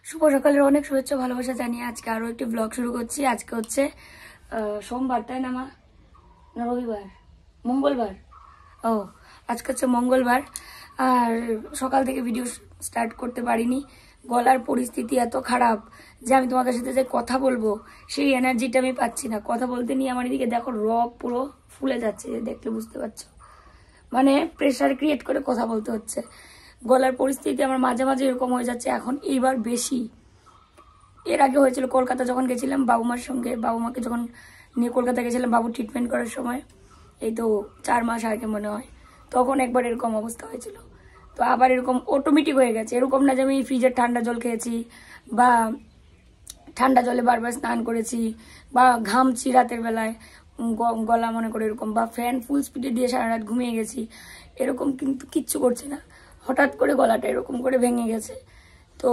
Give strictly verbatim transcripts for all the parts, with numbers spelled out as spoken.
শুভ সকালের অনেক শুভেচ্ছা ভালোবাসা জানিয়ে আজকে আরো একটি ব্লগ শুরু করছি। আজকে হচ্ছে সোমবার, তাই না মা? না রবিবার, মঙ্গলবার। ও আজকে হচ্ছে মঙ্গলবার। আর সকাল থেকে ভিডিও স্টার্ট করতে পারিনি, গলার পরিস্থিতি এত খারাপ যে আমি তোমাদের সাথে যে কথা বলবো সেই এনার্জিটা আমি পাচ্ছি না। কথা বলতে নিয়ে আমার এদিকে দেখো রগ পুরো ফুলে যাচ্ছে, দেখলে বুঝতে পারছো, মানে প্রেশার ক্রিয়েট করে কথা বলতে হচ্ছে। গলার পরিস্থিতি আমার মাঝে মাঝে এরকম হয়ে যাচ্ছে এখন, এইবার বেশি। এর আগে হয়েছিল কলকাতা যখন গেছিলাম বাবু মার সঙ্গে, বাবু মাকে যখন নিয়ে কলকাতা গেছিলাম বাবু ট্রিটমেন্ট করার সময়, এই তো চার মাস আগে মনে হয়, তখন একবার এরকম অবস্থা হয়েছিল। তো আবার এরকম অটোমেটিক হয়ে গেছে, এরকম না যে আমি ফ্রিজের ঠান্ডা জল খেয়েছি বা ঠান্ডা জলে বারবার স্নান করেছি বা ঘামছি রাতের বেলায় গলা মনে করে এরকম, বা ফ্যান ফুল স্পিডে দিয়ে সারা রাত ঘুমিয়ে গেছি, এরকম কিন্তু কিচ্ছু করছে না। হঠাৎ করে গলাটা এরকম করে ভেঙে গেছে। তো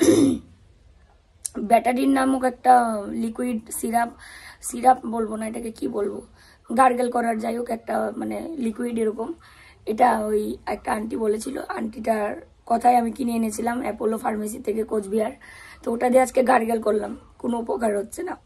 ব্যাটাডিন নামক একটা লিকুইড সিরাপ, সিরাপ বলবো না এটাকে, কি বলবো, গার্গেল করার, যাই হোক একটা মানে লিকুইড এরকম, এটা ওই একটা আন্টি বলেছিল, আন্টিটার কথাই আমি কিনে এনেছিলাম অ্যাপোলো ফার্মেসি থেকে, কোচবিহার। তো ওটা দিয়ে আজকে গার্গেল করলাম, কোনো উপকার হচ্ছে না,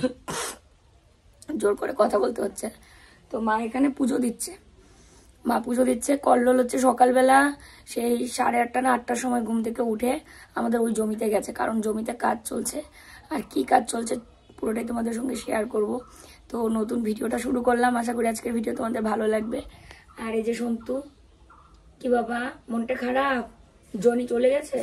জোর করে কথা বলতে হচ্ছে। তো মা এখানে পুজো দিচ্ছে, মা পুজো দিচ্ছে। কল্লোল হচ্ছে সকালবেলা সেই সাড়ে আটটা না আটটার সময় ঘুম থেকে উঠে আমাদের ওই জমিতে গেছে, কারণ জমিতে কাজ চলছে। আর কি কাজ চলছে পুরোটাই তোমাদের সঙ্গে শেয়ার করব। তো নতুন ভিডিওটা শুরু করলাম, আশা করি আজকের ভিডিও তোমাদের ভালো লাগবে। আর এই যে সন্তু, কি বাবা মনটা খারাপ, জনি চলে গেছে?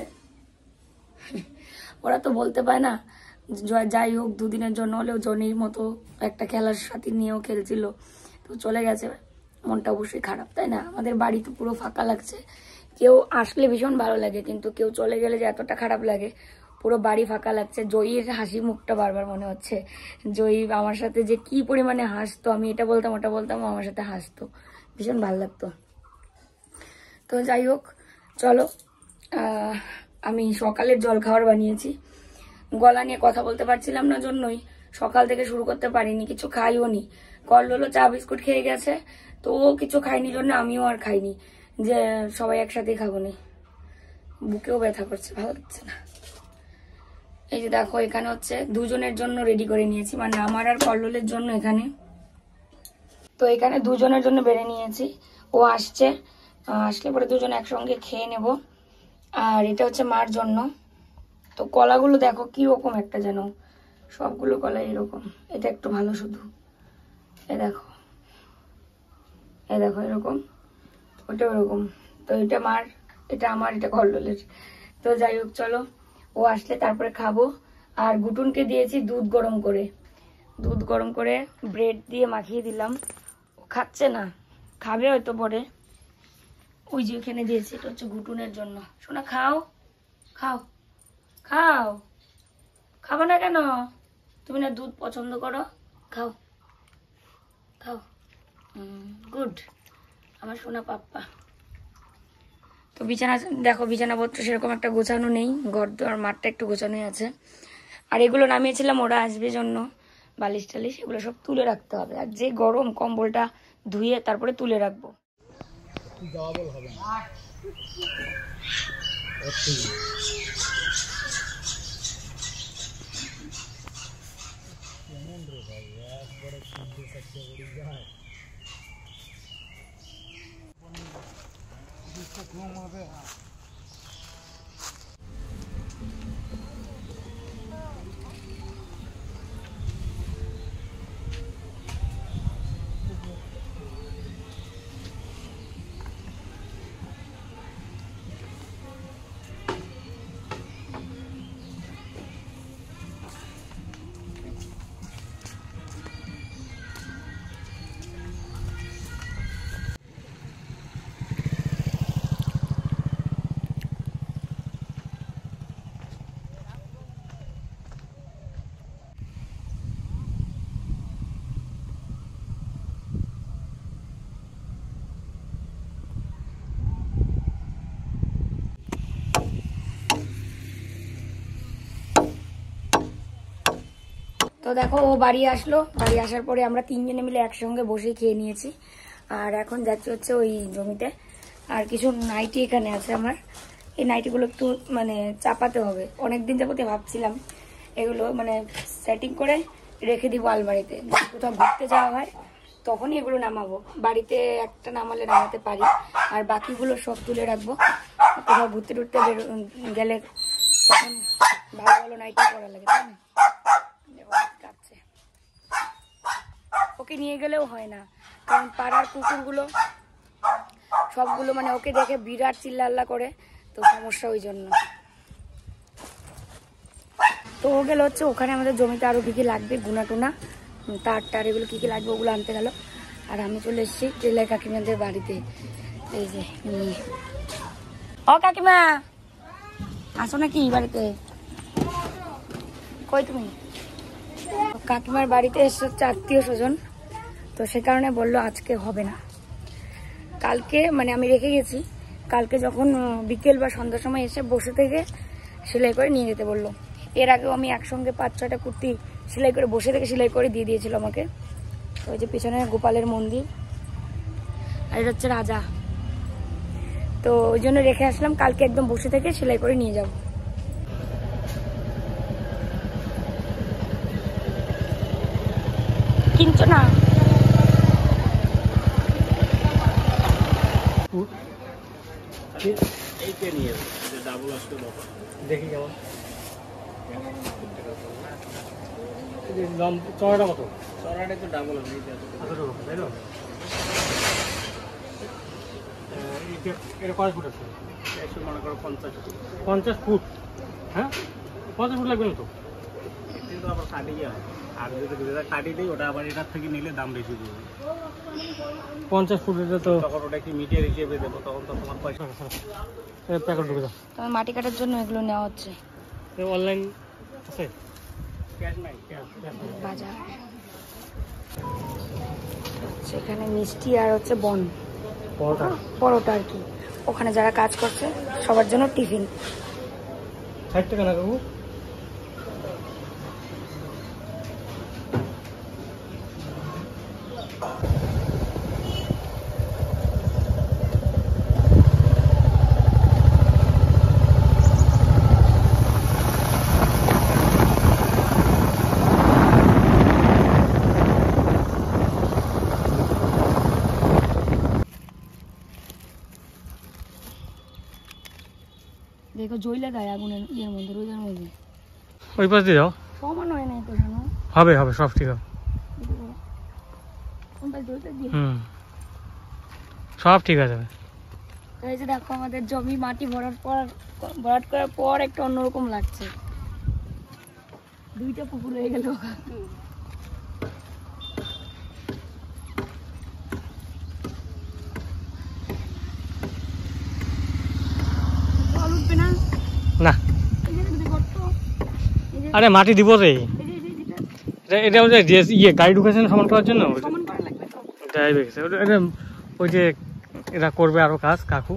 ওরা তো বলতে পায় না, যাই হোক দুদিনের জন্য হলেও জনির মতো একটা খেলার সাথী নিয়েও খেলছিল, তো চলে গেছে, মনটা অবশ্যই খারাপ, তাই না? আমাদের বাড়ি তো পুরো ফাঁকা লাগছে, কেউ আসলে ভীষণ ভালো লাগে, কিন্তু কেউ চলে গেলে যে এতটা খারাপ লাগে, পুরো বাড়ি ফাঁকা লাগছে। জয়ীর হাসি মুখটা বারবার মনে হচ্ছে, জয়ী আমার সাথে যে কি পরিমাণে হাসতো, আমি এটা বলতাম ওটা বলতাম আমার সাথে হাসতো, ভীষণ ভালো লাগতো। তো যাই হোক চলো, আমি সকালের জল খাবার বানিয়েছি, গলা নিয়ে কথা বলতে পারছিলাম না জন্যই সকাল থেকে শুরু করতে পারিনি, কিছু খাইও নি। কল্লোলও চা বিস্কুট খেয়ে গেছে, তো ও কিছু খাইনি জন্য আমিও আর খাইনি, যে সবাই একসাথেই খাবো নি, বুকেও ব্যথা করছে, ভালো লাগছে না। এই যে দেখো এখানে হচ্ছে দুজনের জন্য রেডি করে নিয়েছি, মানে আমার আর কল্লোলের জন্য এখানে। তো এখানে দুজনের জন্য বেড়ে নিয়েছি, ও আসছে, আসলে পরে দুজন একসঙ্গে খেয়ে নেব। আর এটা হচ্ছে মার জন্য। তো কলাগুলো দেখো কি রকম একটা, যেন সবগুলো কলা এরকম, এটা একটু ভালো শুধু, এ দেখো এ দেখো এরকম, ওটা ওরকম। তো এটা মার, এটা আমার, এটা কল্লোলের। তো যাই হোক চলো, ও আসলে তারপরে খাবো। আর গুটুনকে দিয়েছি দুধ গরম করে, দুধ গরম করে ব্রেড দিয়ে মাখিয়ে দিলাম, ও খাচ্ছে না, খাবে হয়তো পরে। ওই যে ওখানে দিয়েছি, এটা হচ্ছে গুটুনের জন্য। শোনা খাও খাও খাও, খাবো না কেন? তুমি না দুধ পছন্দ করো, খাও খাও, গুড আমার সোনা পাপ্পা। তো বিছানা দেখো, বিছানাপত্র সেরকম একটা গোছানো নেই, ঘর দোয়ার মাঠটা একটু গোছানোই আছে। আর এগুলো নামিয়েছিলাম ওরা আসবে জন্য, বালিশ টালিশ এগুলো সব তুলে রাখতে হবে। আর যে গরম, কম্বলটা ধুয়ে তারপরে তুলে রাখবো। তো দেখো ও বাড়ি আসলো, বাড়ি আসার পরে আমরা তিনজনে মিলে একসঙ্গে বসে খেয়ে নিয়েছি। আর এখন যাচ্ছি হচ্ছে ওই জমিতে। আর কিছু নাইটি এখানে আছে আমার, এই নাইটিগুলো একটু মানে চাপাতে হবে। অনেকদিন যাবতে ভাবছিলাম এগুলো মানে সেটিং করে রেখে দিব আলমারিতে, কোথাও ঘুরতে যাওয়া হয় তখনই এগুলো নামাবো। বাড়িতে একটা নামালে নামাতে পারি, আর বাকিগুলো সব তুলে রাখবো। কোথাও ঘুরতে টুরতে গেলে তখন ভালো ভালো নাইটি পরা লাগে, তাই না? ওকে নিয়ে গেলেও হয় না, কারণ পাড়ার কুকুরগুলো সবগুলো মানে ওকে দেখে বিরাট চিল্লা করে, তো সমস্যা ওই জন্য। তো ও গেল হচ্ছে ওখানে আমাদের জমিতে আরো কি কি লাগবে, গুনা টুনা তার টার এগুলো কি কি লাগবে ওগুলো আনতে গেল। আর আমি চলে এসেছি টেলাই কাকিমাদের বাড়িতে। এই যে ও কাকিমা আসো নাকি বাড়িতে? কই তুমি? কাকিমার বাড়িতে এসে হচ্ছে আত্মীয় স্বজন, তো সে কারণে বললো আজকে হবে না, কালকে মানে আমি রেখে গেছি, কালকে যখন বিকেল বা সন্ধ্যার সময় এসে বসে থেকে সেলাই করে নিয়ে যেতে বললো। এর আগেও আমি একসঙ্গে পাঁচ ছটা কুর্তি সেলাই করে বসে থেকে সেলাই করে দিয়ে দিয়েছিল আমাকে। তো ওই যে পিছনে গোপালের মন্দির, আর এটা হচ্ছে রাজা, তো ওই জন্য রেখে আসলাম, কালকে একদম বসে থেকে সেলাই করে নিয়ে যাব। কিনছো না? দেখি কেমন চড়াটা কত? চড়াটা তো ডাবল হবে, তাই তো? এটা কয় ফুট আছে? একশো মনে করো পঞ্চাশ ফুট। পঞ্চাশ ফুট? হ্যাঁ পঞ্চাশ ফুট লাগবে না তো? কিন্তু আবার কাটিয়ে হয়, আর যদি কাটি দিই ওটা আবার এটার থেকে নিলে দাম বেশি দেবে। পঞ্চাশ ফুট এটা তো তখন ওটা কি মিটার হিসেবে দেবো, তখন তো তোমার পয়সা প্যাকেট ঢুকে দাও। তোমার মাটি কাটার জন্য এগুলো নেওয়া হচ্ছে। অনলাইন আছে? বাজার সেখানে মিষ্টি আর হচ্ছে বন পরোটা পরোটা আর কি, ওখানে যারা কাজ করছে সবার জন্য টিফিন। ষাট টাকা না কাকু? দেখো জইলে গায়ে আগুনের ইয়ের মধ্যে, রোদের মধ্যে। ওই পাশ দিয়ে যাও। সমান হয় নাই তো জানো? হবে হবে সব ঠিক হবে। হুম সব ঠিক আছে। এই যে দেখো আমাদের জমি মাটি ভরাট পর ভরাট করার পর একটা অন্যরকম লাগছে, দুইটা পুকুর হয়ে গেল। না আরে মাটি দিব রে, এটা ইয়ে গাড়ি ঢুকেছে না সমান করার জন্য, ওই যে এরা করবে আরো কাজ কাকু।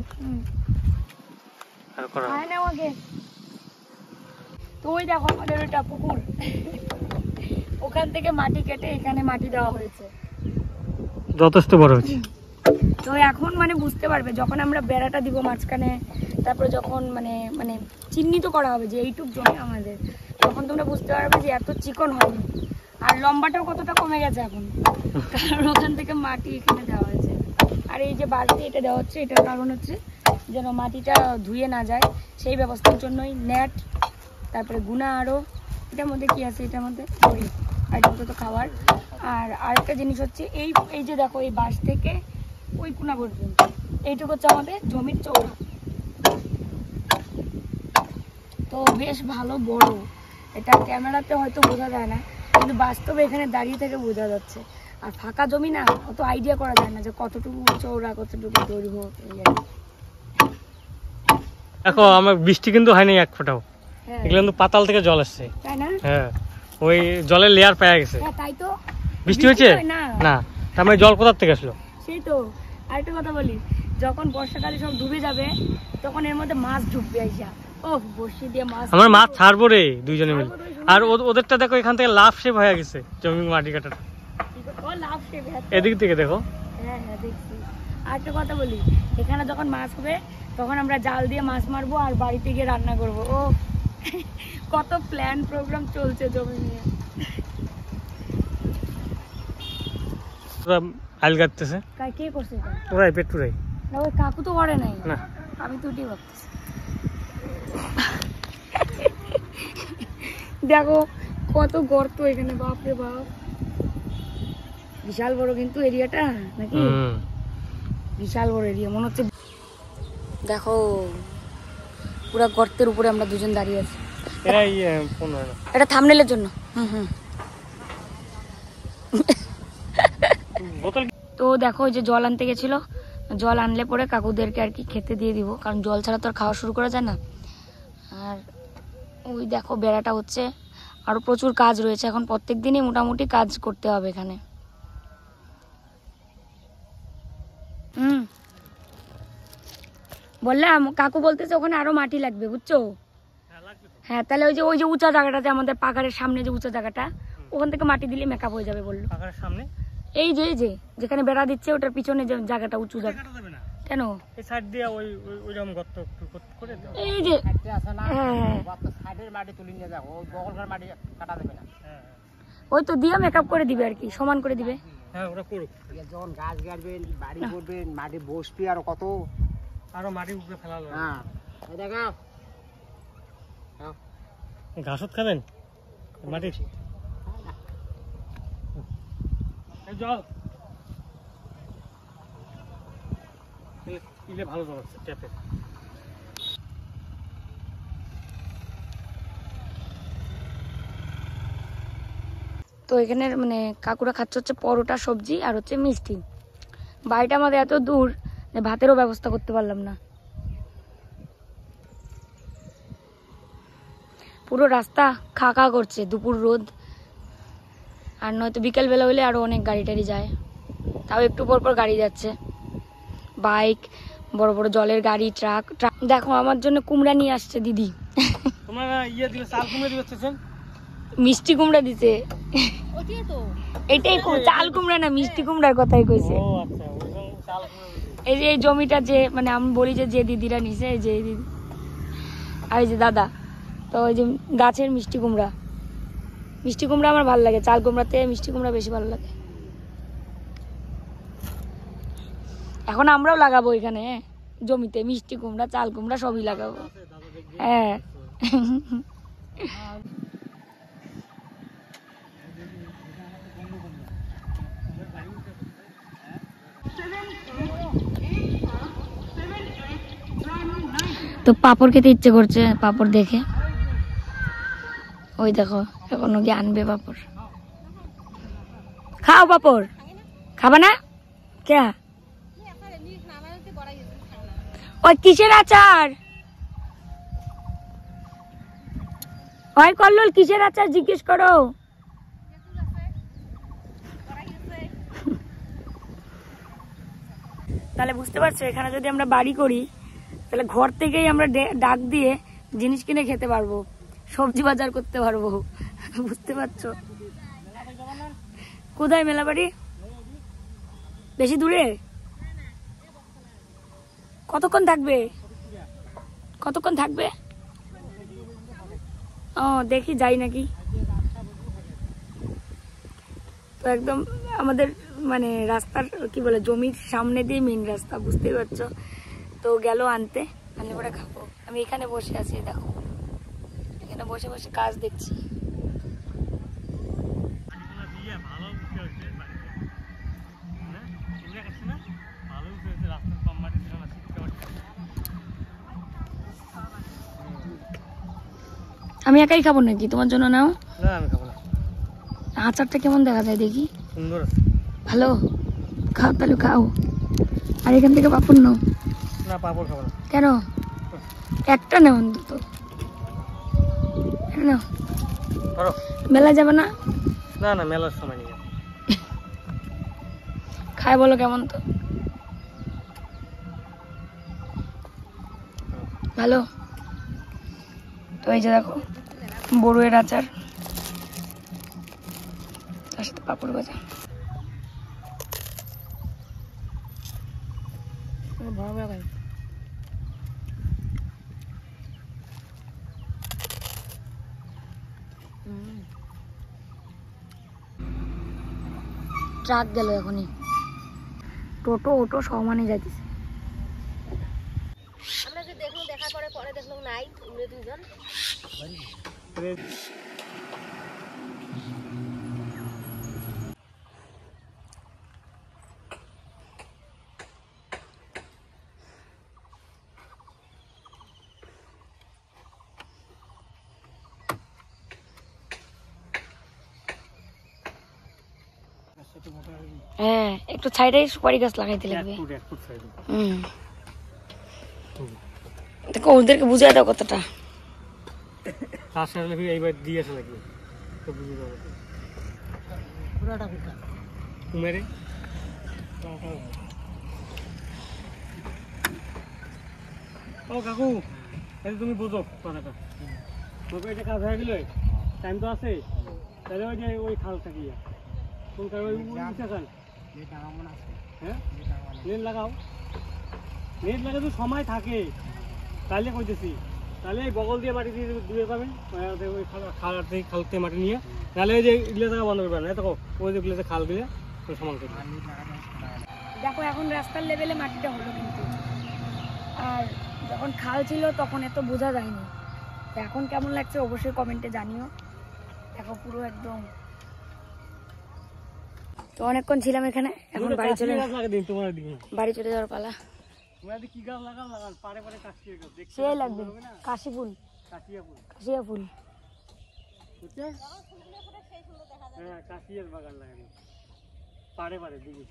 তো ওই দেখো আমাদের ওইটা পুকুর, ওখান থেকে মাটি কেটে এখানে মাটি দেওয়া হয়েছে, যথেষ্ট বড় হয়েছে। তো এখন মানে বুঝতে পারবে যখন আমরা বেড়াটা দিব মাঝখানে, তারপরে যখন মানে মানে চিহ্নিত করা হবে যে এইটুক জমি আমাদের, তখন তোমরা বুঝতে পারবে যে এত চিকন হয়নি, আর লম্বাটাও কতটা কমে গেছে এখন, কারণ ওখান থেকে মাটি এখানে দেওয়া হয়েছে। আর এই যে বালতি এটা দেওয়া হচ্ছে, এটার কারণ হচ্ছে যেন মাটিটা ধুয়ে না যায়, সেই ব্যবস্থার জন্যই নেট, তারপরে গুনা আরও, এটার মধ্যে কি আছে, এটার মধ্যে দড়ি, আর এটার মধ্যে তো খাবার। আর আরেকটা জিনিস হচ্ছে এই এই যে দেখো এই বাঁশ থেকে ওই কোনা পর্যন্ত এইটুকু হচ্ছে আমাদের জমির চৌড়া, তো বেশ ভালো বড়। এটা ক্যামেরাতে হয়তো বোঝা যায় না, কিন্তু বাস্তবে এখানে দাঁড়িয়ে থেকে বোঝা যাচ্ছে। আর ফাঁকা জমি না, অত আইডিয়া করা যায় না যে কতটুকু চৌড়া কতটুকু দৈর্ঘ্য। দেখো আমার বৃষ্টি কিন্তু হয়নি এক ফোঁটাও, এগুলো কিন্তু পাতাল থেকে জল আসছে, তাই না? হ্যাঁ ওই জলের লেয়ার পাওয়া গেছে। তাই তো বৃষ্টি হয়েছে না, তার মানে জল কোথার থেকে আসলো? সেই তো আরেকটা কথা বলি, যখন বর্ষাকালে সব ডুবে যাবে তখন এর মধ্যে মাছ ঢুকবে আইসা, ও বর্ষি দিয়ে মাছ, আমার মাছ ছাড়বো রে দুইজনে মিলে। আর ওদেরটা দেখো এখান থেকে লাভ শেপ হয়ে গেছে জমি মাটি কাটাটা, এদিক থেকে দেখো। হ্যাঁ হ্যাঁ দেখছি। আরেকটা কথা বলি, এখানে যখন মাছ হবে তখন আমরা জাল দিয়ে মাছ মারবো আর বাড়িতে গিয়ে রান্না করবো। ও কত প্ল্যান প্রোগ্রাম চলছে জমি নিয়ে। আল কাটতেছে কে করছে এটা? ওরাই পেট্রোলাই না, ওই কাকু তো করে নাই না, আমি তো ওটাই ভাবতেছি। দেখো কত গর্ত এখানে, বাপরে বাপ, বিশাল বড় কিন্তু এরিয়াটা নাকি, বিশাল বড় এরিয়া মনে হচ্ছে। দেখো পুরো গর্তের উপরে আমরা দুজন দাঁড়িয়ে আছি। এটা থাম্বনেলের জন্য। হুম হুম তো দেখো ওই যে জল আনতে গেছিল, জল আনলে পরে কাকুদেরকে আর কি খেতে দিয়ে দিব, কারণ জল ছাড়া তো আর খাওয়া শুরু করা যায় না। আর ওই দেখো বেড়াটা হচ্ছে, আরো প্রচুর কাজ রয়েছে এখন, প্রত্যেক দিনই মোটামুটি কাজ করতে হবে এখানে। হুম বললাম, কাকু বলতেছে ওখানে আরো মাটি লাগবে, বুঝছো? হ্যাঁ, তাহলে ওই যে ওই যে উঁচা জায়গাটাতে, আমাদের পাহাড়ের সামনে যে উঁচা জায়গাটা, ওখান থেকে মাটি দিলে মেকআপ হয়ে যাবে বললো। পাহাড়ের সামনে এই যে এই যে যেখানে বেড়া দিচ্ছে ওটার পিছনে যে জায়গাটা, উঁচু জায়গা। কেন? এই সাইড দিয়ে ওই ওইরকম গর্ত করে দাও। এই যে আছে না, হ্যাঁ গর্ত সাইডের মাটি তুলে নিয়ে যাও, ওই বগলকার মাটি কাটা দেবে না। ওই তো দিয়ে মেকআপ করে দিবে আর কি, সমান করে দিবে। হ্যাঁ ওরা করুক। যখন গাছ গাড়বেন, বাড়ি করবেন, মাটি বসবি, আর কত আরো মাটি উপরে ফেলালো। হ্যাঁ এই দেখো, ঘাসত খাবেন মাটি জল ইলে ভালো জল আছে ট্যাপে। তো এখানে মানে কাকুরা খাচ্ছে হচ্ছে পরোটা, সবজি আর হচ্ছে মিষ্টি। বাড়িটা আমাদের এত দূর যে ভাতেরও ব্যবস্থা করতে পারলাম না, পুরো রাস্তা খা খা করছে, দুপুর রোদ। আর নয়তো বিকেলবেলা হলে আরো অনেক গাড়ি টাড়ি যায়, তাও একটু পর পর গাড়ি যাচ্ছে, বাইক, বড় বড় জলের গাড়ি, ট্রাক ট্রাক দেখো আমার জন্য কুমড়া নিয়ে আসছে দিদি। তোমরা ইয়ে দিলে চাল কুমড়া দিচ্ছেন, মিষ্টি কুমড়া দিছে। এটাই চাল কুমড়া না, মিষ্টি কুমড়ার কথাই কইছে। এই যে এই জমিটা যে মানে আমি বলি যে যে দিদিরা নিছে, এই যে দিদি আর এই যে দাদা, তো ওই যে গাছের মিষ্টি কুমড়া। মিষ্টি কুমড়া আমার ভালো লাগে, চাল কুমড়াতে মিষ্টি কুমড়া বেশি ভালো লাগে। এখন আমরাও লাগাবো এখানে জমিতে মিষ্টি কুমড়া, চাল কুমড়া সবই লাগাবো। হ্যাঁ তো পাপড় খেতে ইচ্ছে করছে, পাপড় দেখে ওই দেখো এখনো কি আনবে পাপড়। খাও পাপড়, খাবা না? কে ওই কিসের আচার? ওই কল্লোল কিসের আচার জিজ্ঞেস করো। তাহলে বুঝতে পারছো, এখানে যদি আমরা বাড়ি করি তাহলে ঘর থেকেই আমরা ডাক দিয়ে জিনিস কিনে খেতে পারবো, সবজি বাজার করতে পারবো, বুঝতে পারছো? কোথায় মেলা বাড়ি? বেশি দূরে? কতক্ষণ থাকবে? কতক্ষণ থাকবে? ও দেখি যাই নাকি। তো একদম আমাদের মানে রাস্তার কি বলে জমির সামনে দিয়ে মেন রাস্তা, বুঝতেই পারছো। তো গেল আনতে, আনলে পরে খাবো। আমি এখানে বসে আছি, দেখো এখানে বসে বসে কাজ দেখছি। আমি একাই খাবো নাকি? তোমার জন্য নাও। না আমি খাবো না। আচারটা কেমন দেখা যায় দেখি? সুন্দর, ভালো। খাও তাহলে খাও। আর এখান থেকে পাপড় নাও। না পাপড় খাবো না। কেন? একটা নাও অন্তত, নাও। মেলা যাবে না? না না মেলার সময় নিয়ে খাই বলো কেমন? তো ভালো। তো এই যে দেখো বড়ুয়ের আচার, তার সাথে পাপড় ভাজা। ভাই ট্রাক গেল এখনই, টোটো অটো সমানে যাইতেছে। আমরা যে দেখলাম, দেখার পরে পরে দেখলাম নাই, উড়ে দুজন। হ্যাঁ, একটু সাইডে সুপারি গাছ লাগাইতে লাগবে। হুম, দেখো ওদেরকে বুঝাই দাও কতটা। এইবার দিয়েছে নাকি তো বুঝে যাবে পুরাটা পিঠা কুমেরে। ও কাকু, এই তুমি বুঝো কথাটা, তোকে এটা কাজ হয়ে গেলে টাইম তো আছে, তাহলে ওই যে ওই খাল থাকি কোন কাল ওই উঠে খাল হ্যাঁ নেট লাগাও, নেট লাগাতে তো সময় থাকে, তাহলে কইতেছি তাহলে এই বগল দিয়ে মাটি দিয়ে দিয়ে যাবেন ওই খাল থেকে খালতে মাটি নিয়ে, তাহলে ওই যে ইগুলো জায়গা বন্ধ করবেন না, দেখো ওই যেগুলো খাল দিলে ওই সমান করবে। দেখো এখন রাস্তার লেভেলে মাটিটা হলো, কিন্তু আর যখন খাল ছিল তখন এত বোঝা যায়নি। এখন কেমন লাগছে অবশ্যই কমেন্টে জানিও। দেখো পুরো একদম। তো অনেকক্ষণ ছিলাম এখানে, এখন বাড়ি চলে বাড়ি চলে যাওয়ার পালা। কি গাছ লাগান লাগান পারে পারে কাশিয়া গাছ দেখতে সেই লাগবে, কাশি ফুল, কাশিয়া ফুল, কাশিয়া ফুল বুঝছে? হ্যাঁ, কাশিয়ার বাগান লাগানো পারে পারে দিবি।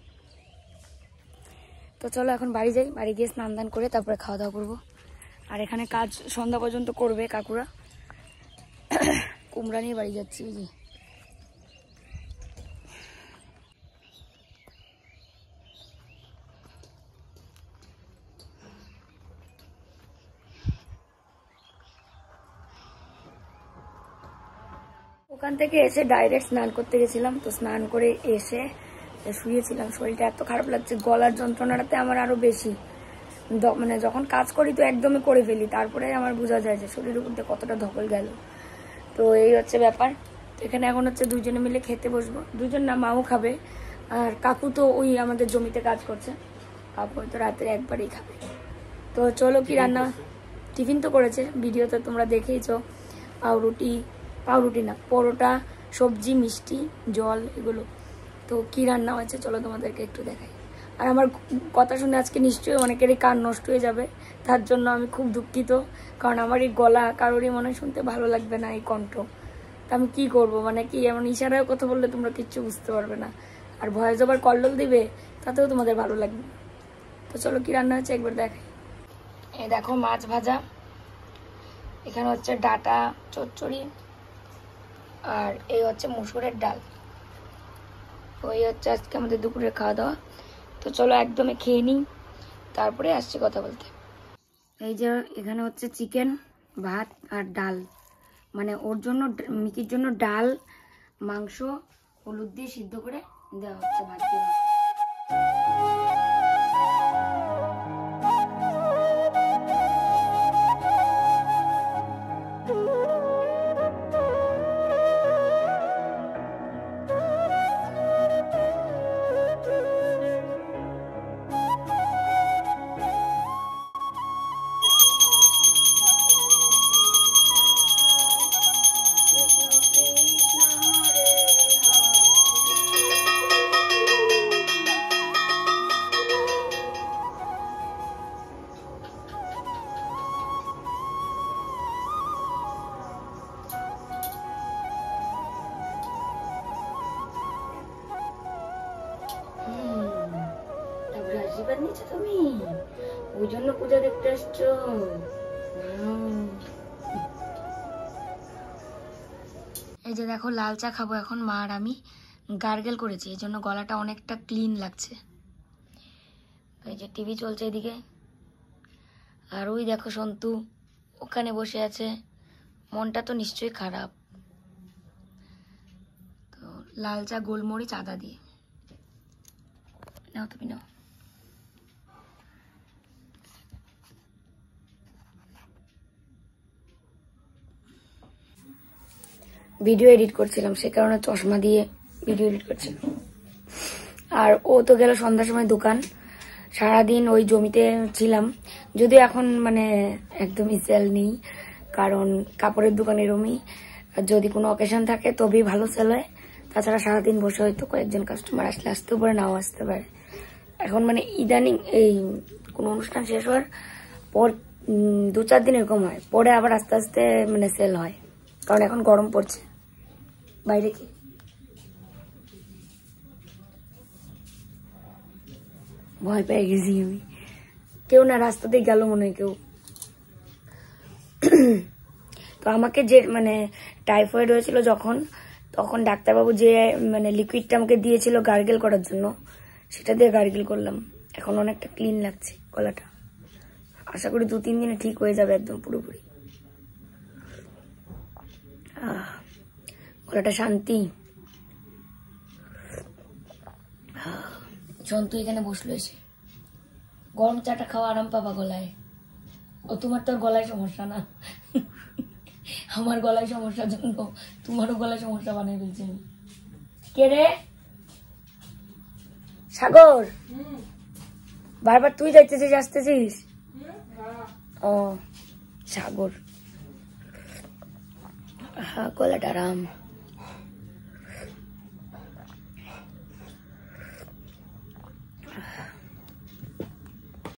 তো চলো এখন বাড়ি যাই, বাড়ি গিয়ে স্নান দান করে তারপরে খাওয়া দাওয়া করবো। আর এখানে কাজ সন্ধ্যা পর্যন্ত করবে কাকুরা। কুমড়া নিয়ে বাড়ি যাচ্ছি। ওই যে ওখান থেকে এসে ডাইরেক্ট স্নান করতে গেছিলাম, তো স্নান করে এসে শুয়েছিলাম। শরীরটা এত খারাপ লাগছে, গলার যন্ত্রণাটাতে আমার আরো বেশি, মানে যখন কাজ করি তো একদমই করে ফেলি, তারপরে আমার বোঝা যায় যে শরীরের মধ্যে কতটা ধকল গেল। তো এই হচ্ছে ব্যাপার। এখানে এখন হচ্ছে দুজনে মিলে খেতে বসবো, দুজন না মাও খাবে, আর কাকু তো ওই আমাদের জমিতে কাজ করছে, কাকু তো রাত্রে একবারই খাবে। তো চলো কি রান্না, টিফিন তো করেছে, ভিডিওতে তোমরা দেখেইছো, পাউরুটি পাউরুটি না পরোটা, সবজি, মিষ্টি, জল, এগুলো। তো কি রান্না হয়েছে চলো তোমাদেরকে একটু দেখাই। আর আমার কথা শুনে আজকে নিশ্চয়ই অনেকেরই কান নষ্ট হয়ে যাবে, তার জন্য আমি খুব দুঃখিত, কারণ আমার এই গলা কারোরই মনে শুনতে ভালো লাগবে না, এই কণ্ঠ। তা আমি কি করব, মানে কি এমন ইশারায় কথা বললে তোমরা কিচ্ছু বুঝতে পারবে না, আর ভয়েস ওভার কল্লোল দিবে তাতেও তোমাদের ভালো লাগবে। তো চলো কি রান্না হচ্ছে একবার দেখাই। এই দেখো মাছ ভাজা, এখানে হচ্ছে ডাটা চচ্চড়ি, আর এই হচ্ছে মসুরের ডাল। ওই হচ্ছে আজকে আমাদের দুপুরের খাওয়া দাওয়া। তো চলো একদমই খেয়ে নিই, তারপরে আসছি কথা বলতে। এই যে এখানে হচ্ছে চিকেন, ভাত আর ডাল, মানে ওর জন্য মিকির জন্য ডাল, মাংস হলুদ দিয়ে সিদ্ধ করে দেওয়া হচ্ছে ভাত দিয়ে। আশীর্বাদ নিচ্ছ তুমি, ওই জন্য পূজা দেখতে আসছো। এই যে দেখো লাল চা খাবো এখন, মা আর আমি গার্গেল করেছি, এই জন্য গলাটা অনেকটা ক্লিন লাগছে। এই যে টিভি চলছে এদিকে, আর ওই দেখো সন্তু ওখানে বসে আছে, মনটা তো নিশ্চয়ই খারাপ। তো লাল চা গোলমরিচ আদা দিয়ে নাও, তুমি নাও। ভিডিও এডিট করছিলাম, সে কারণে চশমা দিয়ে ভিডিও এডিট করছিলাম। আর ও তো গেল সন্ধ্যার সময় দোকান। সারাদিন ওই জমিতে ছিলাম, যদিও এখন মানে একদমই সেল নেই, কারণ কাপড়ের দোকান এরমই, যদি কোনো অকেশন থাকে তবেই ভালো সেল হয়, তাছাড়া সারাদিন বসে হয়তো কয়েকজন কাস্টমার আসলে আসতেও পারে, নাও আসতে পারে। এখন মানে ইদানিং এই কোনো অনুষ্ঠান শেষ হওয়ার পর দু চার দিন এরকম হয়, পরে আবার আস্তে আস্তে মানে সেল হয়, কারণ এখন গরম পড়ছে। বাইরে কি ভয় পেয়ে গেছি আমি, কেউ না, রাস্তাতেই গেল মনে হয় কেউ। তো আমাকে যে মানে টাইফয়েড হয়েছিল যখন, তখন ডাক্তারবাবু যে মানে লিকুইডটা আমাকে দিয়েছিল গার্গেল করার জন্য, সেটা দিয়ে গার্গেল করলাম। এখন অনেকটা ক্লিন লাগছে গলাটা, আশা করি দু তিন দিনে ঠিক হয়ে যাবে একদম পুরোপুরি। গলাটা শান্তি। জন্তু এখানে বসলো এসে, গরম চাটা খাওয়া আরাম পাবা গলায়। ও তোমার তো গলায় সমস্যা না, আমার গলায় সমস্যার জন্য তোমারও গলায় সমস্যা বানিয়ে ফেলছি আমি। কে রে? সাগর, বারবার তুই যাইতেছিস আসতেছিস? ও সাগর, হ্যাঁ, গলাটা আরাম।